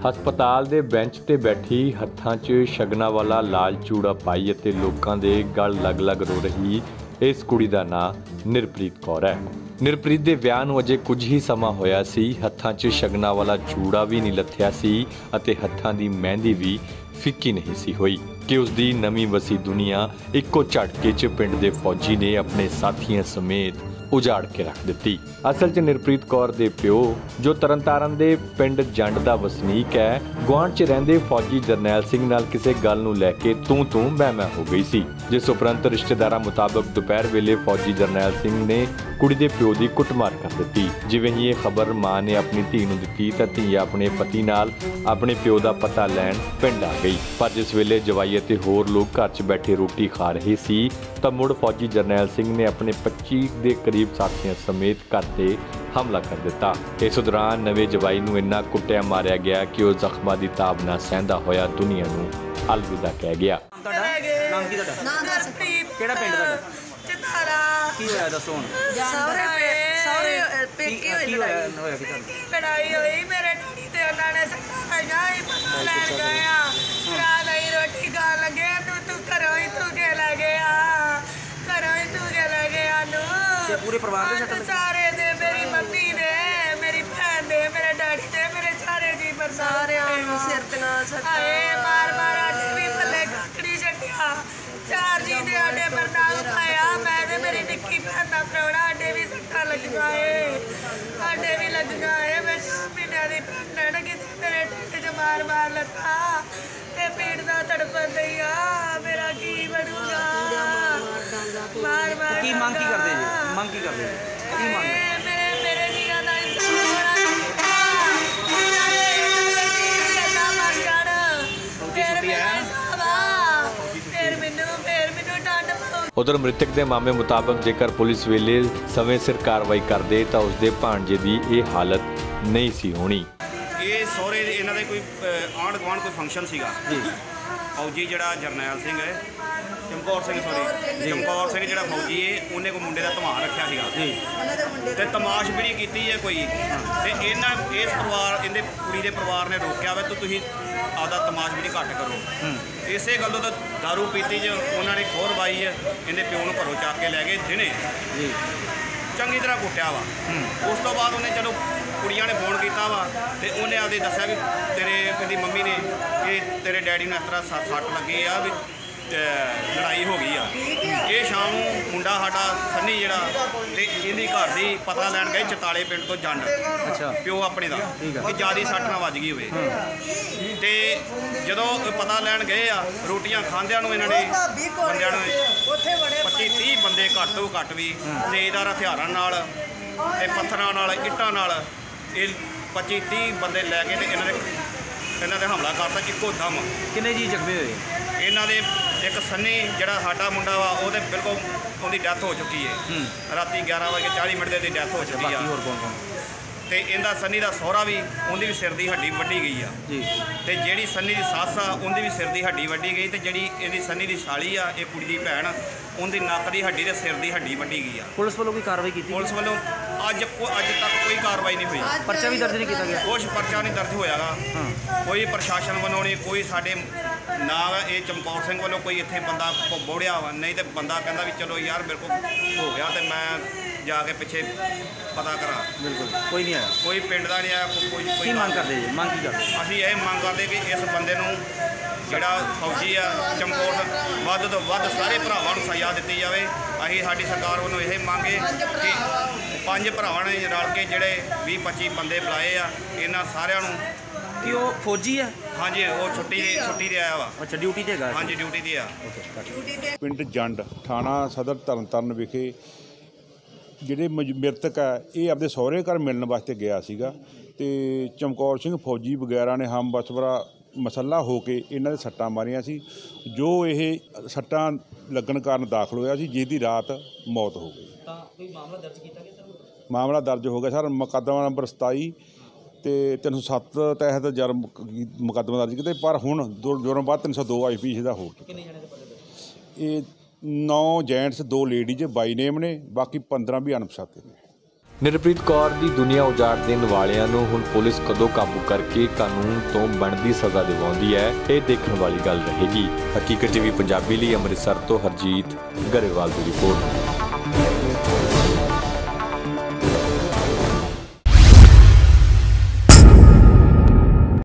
ਹਸਪਤਾਲ ਦੇ ਬੈਂਚ ਤੇ ਬੈਠੀ ਹੱਥਾਂ 'ਚ ਸ਼ਗਨਾਂ ਵਾਲਾ ਲਾਲ ਚੂੜਾ ਪਾਈ ਅਤੇ ਲੋਕਾਂ ਦੇ ਗਲ ਲੱਗ-ਲੱਗ ਰੋ ਰਹੀ ਇਸ ਕੁੜੀ ਦਾ ਨਾਂ ਨਿਰਪ੍ਰੀਤ ਕੌਰ ਹੈ। ਨਿਰਪ੍ਰੀਤ ਦੇ ਵਿਆਹ ਨੂੰ ਅਜੇ ਕੁਝ ਹੀ ਸਮਾਂ ਹੋਇਆ ਸੀ। ਹੱਥਾਂ 'ਚ ਸ਼ਗਨਾਂ ਵਾਲਾ ਚੂੜਾ ਵੀ ਨਹੀਂ ਲੱਥਿਆ ਸੀ ਅਤੇ ਹੱਥਾਂ ਦੀ ਮਹਿੰਦੀ ਵੀ ਫਿੱਕੀ ਨਹੀਂ ਸੀ ਹੋਈ ਕਿ ਉਸ ਦੀ ਨਵੀਂ ਵਸੀ ਦੁਨੀਆ ਇੱਕੋ ਝਟਕੇ 'ਚ ਪਿੰਡ ਦੇ ਫੌਜੀ ਨੇ ਆਪਣੇ ਸਾਥੀਆਂ ਸਮੇਤ ਉਜਾੜ ਕੇ ਰੱਖ ਦਿੱਤੀ। ਅਸਲ 'ਚ ਨਿਰਪ੍ਰੀਤ ਕੌਰ ਦੇ ਪਿਓ ਜੋ ਤਰਨਤਾਰਨ ਦੇ ਪਿੰਡ ਜੰਡ ਦਾ ਵਸਨੀਕ ਹੈ, ਗੁਆਂਢ 'ਚ ਰਹਿੰਦੇ ਫੌਜੀ ਜਰਨੈਲ ਸਿੰਘ ਨਾਲ ਕਿਸੇ ਗੱਲ ਨੂੰ ਲੈ ਕੇ ਤੂੰ ਮੈਂ ਹੋ ਗਈ ਸੀ, ਜਿਸ ਉਪਰੰਤ ਰਿਸ਼ਤੇਦਾਰਾਂ ਮੁਤਾਬਕ ਦੁਪਹਿਰ ਵੇਲੇ ਫੌਜੀ ਜਰਨੈਲ ਸਿੰਘ ਨੇ ਕੁੜੀ ਦੇ ਪਿਓ ਦੀ ਕੁੱਟਮਾਰ ਕਰ ਦਿੱਤੀ। ਜਿਵੇਂ ਹੀ ਇਹ ਖਬਰ ਮਾਂ ਨੇ ਆਪਣੀ ਧੀ ਨੂੰ ਦਿੱਤੀ ਤਾਂ ਧੀ ਆਪਣੇ ਪਤੀ ਨਾਲ ਆਪਣੇ ਪਿਓ ਦਾ ਪਤਾ ਲੈਣ ਪਿੰਡ ਆ ਗਈ। ਪਰ ਜਿਸ ਵੇਲੇ ਜਵਾਈ ਅਤੇ ਹੋਰ ਲੋਕ ਘਰ 'ਚ ਬੈਠੇ ਰੋਟੀ ਖਾ ਰਹੇ ਸੀ ਤਾਂ ਮੁੜ ਫੌਜੀ ਜਰਨੈਲ ਸਿੰਘ ਨੇ ਆਪਣੇ 25 ਦੇ ਕਰੀਬ ਸਾਥੀਆਂ ਸਮੇਤ ਘਰ ਤੇ ਹਮਲਾ ਕਰ ਦਿੱਤਾ। ਇਸ ਦੌਰਾਨ ਨਵੇਂ ਜਵਾਈ ਨੂੰ ਇੰਨਾ ਕੁੱਟਿਆ ਮਾਰਿਆ ਗਿਆ ਕਿ ਉਹ ਜ਼ਖਮਾਂ ਦੀ ਤਾਬ ਨਾ ਸਹਿੰਦਾ ਹੋਇਆ ਦੁਨੀਆ ਨੂੰ ਅਲਵਿਦਾ ਕਹਿ ਗਿਆ। ਨਾਮ ਕੀ ਤੁਹਾਡਾ? ਕਿਹੜਾ ਪਿੰਡ ਤੁਹਾਡਾ? ਕੀ ਹੋਇਆ ਦੱਸੋ ਹੁਣ? ਲੜਾਈ ਹੋਈ ਮੇਰੇ ਡੈਡੀ ਤੇ ਉਹਨਾਂ ਨੇ ਸੱਟਾਂ ਲਾਈਆਂ ਹੀ ਪਤਾ ਲੈਣ ਗਏ ਆ। ਰਾਤ ਨਹੀਂ ਰੋਟੀ ਖਾਣ ਲੱਗੇ ਤੂੰ ਘਰੋਂ ਹੀ ਤੂੰ ਕੇ ਲੈ ਗਿਆ, ਘਰੋਂ ਹੀ ਤੂੰ ਕੇ ਲੈ ਗਿਆ ਨੂੰ। ਪੂਰੇ ਪਰਿਵਾਰ ਦੇ ਸੱਟ ਸਾਰੇ ਦੇ, ਮੇਰੀ ਮੰਮੀ ਦੇ, ਮੇਰੀ ਭੈਣ ਦੇ, ਮੇਰੇ ਡੈਡੀ ਦੇ, ਮੇਰੇ ਸਾਰੇ ਜੀ ਪਰ ਸਾਰਿਆਂ ਨੂੰ ਸਿਰ ਤੇ ਨਾ ਸੱਟਾਂ ਮਾਰ ਆਡੇ ਵੀ ਪੱਲੇ ਕਾਕੜੀ ਛੱਡਿਆ। ਚਾਰ ਜੀ ਦੇ ਆਡੇ ਪਰ ਨਾਲ ਪਾਇਆ। ਮੈਂ ਤੇ ਮੇਰੀ ਨਿੱਕੀ ਭੈਣ ਦਾ ਪ੍ਰਾਹੁਣਾ ਆਡੇ ਵੀ ਸੱਟਾਂ ਲੱਗੀਆਂ ਏ, ਆਡੇ ਵੀ ਲੱਗੀਆਂ ਏ। ਮੈਂ 6 ਮਹੀਨਿਆਂ ਦੀ ਭੈਣ ਕਿਤੇ ਮੇਰੇ ਢਿੱਡ 'ਚ ਮਾਰ ਲੱਤਾ ਤੇ ਪੀੜ ਦਾ ਤੜਪਣ ਦਈ ਆ। ਮੇਰਾ ਕੀ ਬਣੂਗਾ? ਮਾਰ ਕੀ ਮੰਗ ਕੀ ਕਰਦੇ ਜੀ? ਮੰਗ ਕੀ ਕਰਦੇ ਕੀ ਮੰਗ? ਮੇਰੇ ਜੀਆਂ ਦਾ ਇਨਸਾਫ ਹੋਣਾ ਚਾਹੀਦਾ। ਮਰ ਜਾਣ ਫਿਰ ਮੈਨੂੰ ਡੰਡ ਪਾਓ। ਉਧਰ ਮ੍ਰਿਤਕ ਦੇ ਮਾਮੇ ਮੁਤਾਬਕ ਜੇਕਰ ਪੁਲਿਸ ਵੇਲੇ ਸਮੇਂ ਸਿਰ ਕਾਰਵਾਈ ਕਰਦੇ ਤਾਂ ਉਸਦੇ ਭਾਣਜੇ ਦੀ ਇਹ ਹਾਲਤ ਨਹੀਂ ਸੀ ਹੋਣੀ। ਇਹ ਸਹੁਰੇ ਇਹਨਾਂ ਦੇ ਕੋਈ ਆਂਢ ਗੁਆਂਢ ਕੋਈ ਫੰਕਸ਼ਨ ਸੀਗਾ ਜੀ। ਫੌਜੀ ਜਿਹੜਾ ਜਰਨੈਲ ਸਿੰਘ ਹੈ, ਚਮਕੌਰ ਸਿੰਘ ਜਿਹੜਾ ਫੌਜੀ ਹੈ, ਉਹਨੇ ਕੋਈ ਮੁੰਡੇ ਦਾ ਧਮਾਨ ਰੱਖਿਆ ਸੀਗਾ ਜੀ ਤੇ ਤਮਾਸ਼ਬੀਨੀ ਕੀਤੀ ਹੈ ਕੋਈ ਤੇ ਇਸ ਪਰਿਵਾਰ ਇਹਦੇ ਕੁੜੀ ਦੇ ਪਰਿਵਾਰ ਨੇ ਰੋਕਿਆ ਵਾ ਤੁਸੀਂ ਆਪਦਾ ਤਮਾਸ਼ਬੀਨੀ ਘੱਟ ਕਰੋ। ਇਸੇ ਗੱਲੋਂ ਤਾਂ ਦਾਰੂ ਪੀਤੀ 'ਚ ਉਹਨਾਂ ਨੇ ਖੋਰ ਪਾਈ ਹੈ। ਇਹਦੇ ਪਿਓ ਨੂੰ ਘਰੋਂ ਚੱਕ ਕੇ ਲੈ ਗਏ ਦਿਨੇ ਜੀ, ਚੰਗੀ ਤਰ੍ਹਾਂ ਕੁੱਟਿਆ ਵਾ। ਉਸ ਤੋਂ ਬਾਅਦ ਉਹਨੇ ਚਲੋ ਕੁੜੀਆਂ ਨੇ ਫੋਨ ਕੀਤਾ ਵਾ ਤੇ ਉਹਨੇ ਆਪਦੇ ਦੱਸਿਆ ਵੀ ਤੇਰੀ ਮੰਮੀ ਨੇ ਕਿ ਤੇਰੇ ਡੈਡੀ ਨੂੰ ਇਸ ਤਰ੍ਹਾਂ ਸੱਟ ਲੱਗੀ ਆ ਵੀ ਲੜਾਈ ਹੋ ਗਈ ਆ। ਇਹ ਸ਼ਾਮ ਨੂੰ ਮੁੰਡਾ ਸਾਡਾ ਸੰਨੀ ਜਿਹੜਾ ਤੇ ਇਹਦੀ ਘਰ ਦੀ ਪਤਾ ਲੈਣ ਗਏ ਚਤਾਲੇ ਪਿੰਡ ਤੋਂ ਜੰਡ, ਅੱਛਾ ਪਿਓ ਆਪਣੇ ਦਾ, ਕਿ ਜਿਆਦਾ ਸੱਟ ਨਾ ਵੱਜ ਗਈ ਹੋਵੇ। ਤੇ ਜਦੋਂ ਪਤਾ ਲੈਣ ਗਏ ਆ ਰੋਟੀਆਂ ਖਾਂਦਿਆਂ ਨੂੰ ਇਹਨਾਂ ਨੇ ਬੰਦਿਆਂ ਨੂੰ 25-30 ਬੰਦੇ ਘੱਟ ਤੋਂ ਘੱਟ ਵੀ ਤੇਜ਼ਦਾਰ ਹਥਿਆਰਾਂ ਨਾਲ ਤੇ ਪੱਥਰਾਂ ਨਾਲ ਇੱਟਾਂ ਨਾਲ ਇਹ 25-30 ਬੰਦੇ ਲੈ ਕੇ ਤੇ ਇਹਨਾਂ ਦੇ ਹਮਲਾ ਕਰਤਾ ਇੱਕੋ ਦਮ। ਕਿੰਨੇ ਜੀ ਜ਼ਖਮੀ ਹੋਏ? ਇਹਨਾਂ ਦੇ ਇੱਕ ਸੰਨੀ ਜਿਹੜਾ ਸਾਡਾ ਮੁੰਡਾ ਵਾ ਉਹਦੇ ਬਿਲਕੁਲ ਉਹਦੀ ਡੈਥ ਹੋ ਚੁੱਕੀ ਹੈ। ਰਾਤੀ 11:40 ਦੀ ਡੈਥ ਹੋ ਚੁੱਕੀ ਆ। ਹੋਰ ਕੌਣ? ਤੇ ਇਹਦਾ ਸੰਨੀ ਦਾ ਸਹੁਰਾ ਵੀ, ਉਹਦੀ ਵੀ ਸਿਰ ਦੀ ਹੱਡੀ ਵੱਢੀ ਗਈ ਆ ਜੀ। ਤੇ ਜਿਹੜੀ ਸੰਨੀ ਦੀ ਸੱਸ ਆ ਉਹਦੀ ਵੀ ਸਿਰ ਦੀ ਹੱਡੀ ਵੱਢੀ ਗਈ। ਤੇ ਜਿਹੜੀ ਇਹਦੀ ਸੰਨੀ ਦੀ ਸਾਲੀ ਆ, ਇਹ ਕੁੜੀ ਦੀ ਭੈਣ, ਉਹਦੀ ਨੱਕ ਦੀ ਹੱਡੀ ਤੇ ਸਿਰ ਦੀ ਹੱਡੀ ਵੱਢੀ ਗਈ ਆ। ਪੁਲਿਸ ਵੱਲੋਂ ਕੋਈ ਕਾਰਵਾਈ ਕੀਤੀ? ਪੁਲਿਸ ਵੱਲੋਂ ਅੱਜ ਤੱਕ ਕੋਈ ਕਾਰਵਾਈ ਨਹੀਂ ਹੋਈ। ਪਰਚਾ ਵੀ ਦਰਜ ਨਹੀਂ ਕੀਤਾ ਗਿਆ? ਕੁਛ ਪਰਚਾ ਨਹੀਂ ਦਰਜ ਹੋਇਆਗਾ। ਕੋਈ ਪ੍ਰਸ਼ਾਸਨ ਵੱਲੋਂ ਨਹੀਂ, ਕੋਈ ਸਾਡੇ ਨਾ ਇਹ ਚਮਕੌਰ ਸਿੰਘ ਵੱਲੋਂ ਕੋਈ ਇੱਥੇ ਬੰਦਾ ਬੋੜਿਆ ਵਾ ਨਹੀਂ। ਤੇ ਬੰਦਾ ਕਹਿੰਦਾ ਵੀ ਚਲੋ ਯਾਰ ਮੇਰੇ ਕੋਲ ਹੋ ਗਿਆ ਤੇ ਮੈਂ ਜਾ ਕੇ ਪਿੱਛੇ ਪਤਾ ਕਰਾਂ। ਬਿਲਕੁਲ ਕੋਈ ਨਹੀਂ ਆਇਆ, ਕੋਈ ਪਿੰਡ ਦਾ ਨਹੀਂ ਆਇਆ। ਕੋਈ ਮੰਗ ਕਰਦੇ ਜੀ? ਮੰਗ ਕੀ ਕਰਦੇ? ਅਸੀਂ ਇਹ ਮੰਗ ਕਰਦੇ ਵੀ ਇਸ ਬੰਦੇ ਨੂੰ ਜਿਹੜਾ ਫੌਜੀ ਆ ਚਮਕੌਰ, ਵੱਧ ਤੋਂ ਵੱਧ ਸਾਰੇ ਭਰਾਵਾਂ ਨੂੰ ਸਜ਼ਾ ਦਿੱਤੀ ਜਾਵੇ। ਅਸੀਂ ਸਾਡੀ ਸਰਕਾਰ ਵੱਲੋਂ ਇਹ ਮੰਗੇ ਕਿ 5 ਭਰਾਵਾਂ ਨੇ ਰਲ ਕੇ ਜਿਹੜੇ 20-25 ਬੰਦੇ ਬੁਲਾਏ ਆ, ਇਹਨਾਂ ਸਾਰਿਆਂ ਨੂੰ। ਕਿ ਉਹ ਫੌਜੀ ਆ? ਹਾਂਜੀ, ਉਹ ਛੁੱਟੀ ਤੇ ਆਇਆ ਵਾ। ਅੱਛਾ, ਡਿਊਟੀ ਤੇ ਹੈਗਾ? ਹਾਂਜੀ, ਡਿਊਟੀ ਤੇ ਆ। ਪਿੰਡ ਜੰਡ, ਥਾਣਾ ਸਦਰ ਤਰਨਤਾਰਨ ਵਿਖੇ ਜਿਹੜੇ ਮ੍ਰਿਤਕ ਹੈ ਇਹ ਆਪਦੇ ਸਹੁਰੇ ਘਰ ਮਿਲਣ ਵਾਸਤੇ ਗਿਆ ਸੀਗਾ ਤੇ ਚਮਕੌਰ ਸਿੰਘ ਫੌਜੀ ਵਗੈਰਾ ਨੇ ਹਮ ਬਸਵਰਾ ਮਸਲਾ ਹੋ ਕੇ ਇਹਨਾਂ ਦੇ ਸੱਟਾਂ ਮਾਰੀਆਂ ਸੀ, ਜੋ ਇਹ ਸੱਟਾਂ ਲੱਗਣ ਕਾਰਨ ਦਾਖਲ ਹੋਇਆ ਸੀ, ਜਿਹਦੀ ਰਾਤ ਮੌਤ ਹੋ ਗਈ। ਤਾਂ ਕੋਈ ਮਾਮਲਾ ਦਰਜ ਕੀਤਾ ਗਿਆ ਸਰ? ਮਾਮਲਾ ਦਰਜ ਹੋ ਗਿਆ ਸਰ। ਮੁਕੱਦਮਾ ਨੰਬਰ 27 ਤੇ 307 ਤਹਿਤ ਜਰਮ ਮੁਕੱਦਮਾ ਦਰਜ ਕੀਤਾ, ਪਰ ਹੁਣ ਜੁਰਮ ਬਾਅਦ 302 IPC ਦਾ ਹੋ ਚੁੱਕਾ। ਕਿੰਨੇ ਜਣੇ ਦੇ ਪੱਲੇ? ਇਹ 9 ਜੈਂਟਸ 2 ਲੇਡੀਜ਼ ਬਾਈ ਨੇਮ ਨੇ, ਬਾਕੀ 15 ਵੀ ਅਣਪਛਾਤੇ ਨੇ। ਨਿਰਪ੍ਰੀਤ ਕੌਰ ਦੀ ਦੁਨੀਆ ਉਜਾੜ ਦੇਣ ਵਾਲਿਆਂ ਨੂੰ ਹੁਣ ਪੁਲਿਸ ਕਦੋਂ ਕਾਬੂ ਕਰਕੇ ਕਾਨੂੰਨ ਤੋਂ ਬਣਦੀ ਸਜ਼ਾ ਦਿਵਾਉਂਦੀ ਹੈ, ਇਹ ਦੇਖਣ ਵਾਲੀ ਗੱਲ ਰਹੇਗੀ। ਹਕੀਕਤ ਟੀਵੀ ਪੰਜਾਬੀ ਲਈ ਅੰਮ੍ਰਿਤਸਰ ਤੋਂ ਹਰਜੀਤ ਗਰੇਵਾਲ ਦੀ ਰਿਪੋਰਟ।